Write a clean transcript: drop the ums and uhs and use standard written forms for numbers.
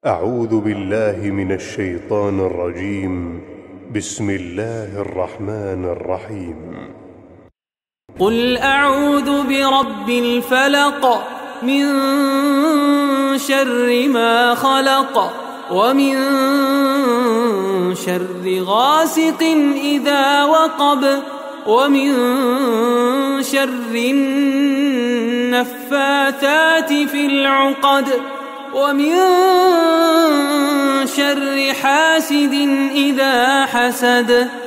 أعوذ بالله من الشيطان الرجيم. بسم الله الرحمن الرحيم. قل أعوذ برب الفلق من شر ما خلق ومن شر غاسق إذا وقب ومن شر النفاثات في العقد ومن شر حاسد إذا حسد.